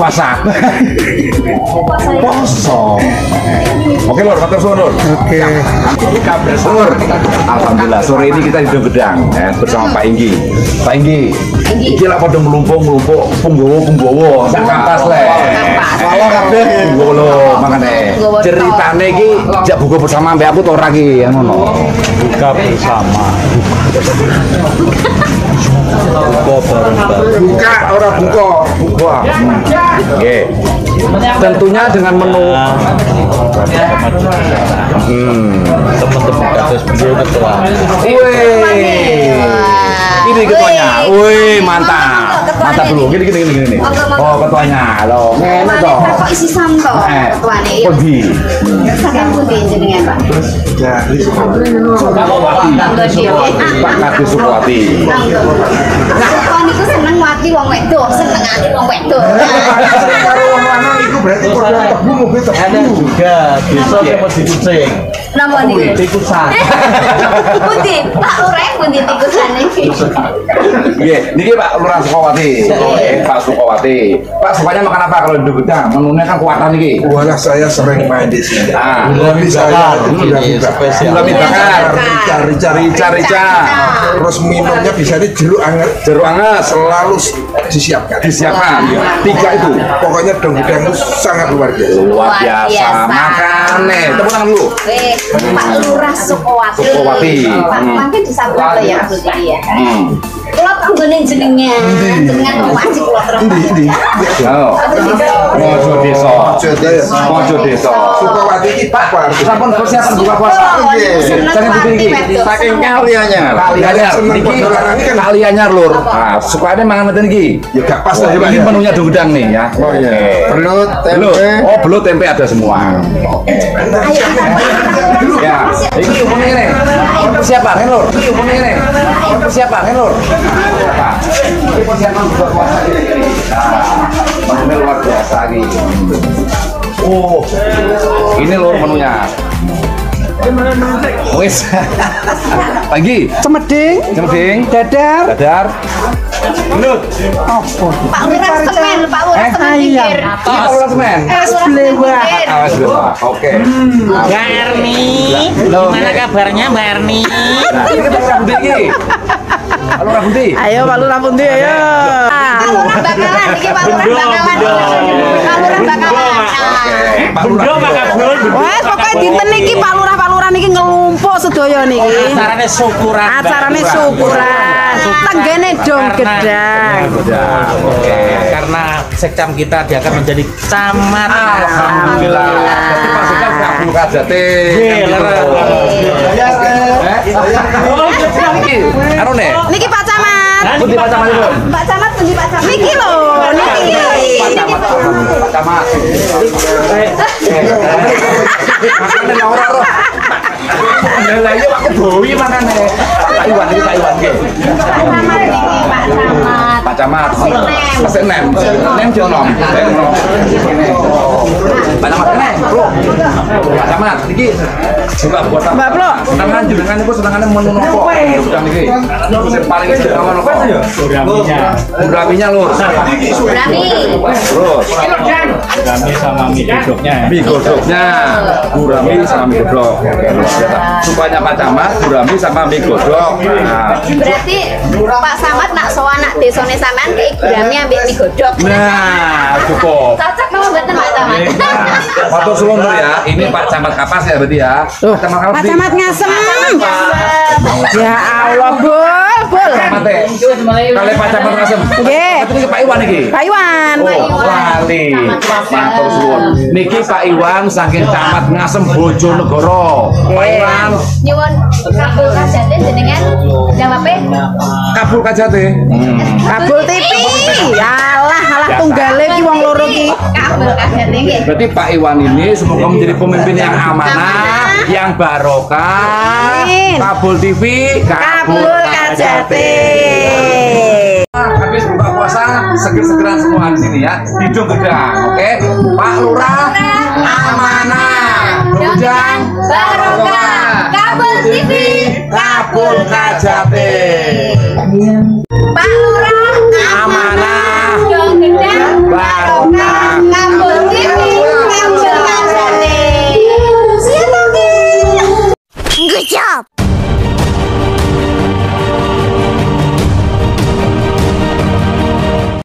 puasa. Poso. Oke Lur, matur suwun Lur. Oke. Kabar Lur. Alhamdulillah sore ini kita di Dong Gedang bersama Pak Inggi. Pak Inggi. Iki lah padha mlumpuk-mlumpuk punggawa sak kampas le. Kalau kabeh ngono mangane. Ceritane iki jak buka bersama mbek aku to ora iki ngono. Buka bersama. Buka orang buka. Oke. Tentunya dengan menu teman-teman kasus beliau ketua. Ini ketuanya. Wih, mantap. Mantap dulu. Gini. Oh, ketuanya. Loh, enak toh. Kok isi sam toh ketuane. Pergi. Saking pundi jenengan, Pak? Dari Pak Kadi Sukwati. Kok niku seneng wati wong wedok, senengane wong wedok. Karo wong lanang iku berarti padha tebu mobil tebu. Ada juga besok mau dikucing. Napa niku? Tikusan. Pundi? Pak Lurah pundi tikusane iki? Nggih, niki Pak Lurah Sukawati. Pak Sukawati. Pak sukanya makan apa kalau di Gedang? Menunya kan kuatan niki. Walah saya sering main di sini. Gulami saya ini spesial. Gulami bakar. Rica. Terus minumnya biasanya jeruk anget. Jeruk anget Selalu disiapkan. Tiga itu. Pokoknya Dong Gedang itu sangat luar biasa. Luar biasa. Makane, tepuk tangan dulu. Pak Lurah Sukawati. Pak mungkin disambut ya putih ya. Kula panggone jenengan wajib kula terus. Endi. Mojo Desa. Sukawati iki Pak. Sampun persiapan buka puasa. Saking kaliannya. Kaliannya Lur. Nah, sukane mangan ngeten iki. Ya gak pas lah Pak. Ini menunya Dong Gedang nih ya. Oh iya. Belut, tempe. Oh, belut tempe ada semua. Ya, ini umumnya nih. Persiapan kan Lur. Ini umumnya nih. Persiapan kan Lur. Ini persiapan buka puasa ini. Nah, menunya luar biasa nih. Oh, ini Lur menunya. Wes. Pagi. Cemeding. Dadar. Belut. Pak Lurah semen pikir. Pak Lurah semen. Es blewa. Oke. Mbak Erni, gimana kabarnya Mbak Erni? Nah, ini kita Lurah Bundi iki. Pak Lurah Bundi. Ayo Pak Lurah Bundi, ayo. Pak Lurah bakalan iki Pak Lurah bakalan. Pak Lurah. Wes pokoknya dinten niki Pak Lurah niki ngelumpuk sedaya niki. Acarane syukuran. Tenggene Dong Gedang. Karena sekcam kita dia akan menjadi camat. Alhamdulillah. Berarti Pak Sekam kabul kajate. Anu nih. Niki Pak Camat. Pundi Pak Camat itu? Pak Camat pundi Pak Camat? Niki lho, niki. Pak Camat. Makane ora roh. Lah iya aku bowi makane. Pak Iwan iki Pak Iwan nggih. Pak Camat. Pesen nem jonom. Pak Camat kene, Bro. Pak Camat niki juga buat Mbak Bro. senengan jenengan niku senengane menu nopo? Udang niki. Sing paling istimewa nopo? Guraminya Lur. Gurami. Terus Kami sama mie godoknya. mie godoknya, gurami sama mie godok. Sukanya Pak Camat, gurami sama mie godok. Nah, Berarti Pak Samad nak sowan nak desane sampean kayak gurami ambek mie godhog. nah cukup. Cocok napa mboten Pak Samad? Matur suwun Lur ya. Ini Pak Camat Kapas ya berarti ya. Pak Camat Kapas. Pak Camat ngasem. Ya Allah, bol. Mate. Kali Pak Camat ngasem. Nggih. Ini ke Pak Iwan iki. Pak Iwan. Oh, lali. Matur suwun. Niki Pak Iwan saking Camat Ngasem Bojonegoro. Pak Iwan Nyuwun kabul kajate jenengan jawabe kabul kajate. Kabul TV. Alah tunggale ki wong loro ki. kabul kajate nggih. Berarti Pak Iwan ini semoga menjadi pemimpin yang amanah, yang barokah. Amin. Kabul TV, Kabul Kajate. Habis buka puasa, seger-segeran semua di sini ya, di Dong Gedang. Oke, Pak Lurah amanah, Dong Gedang barokah, Kabul TV, Kabul Kajate. Pak Lurah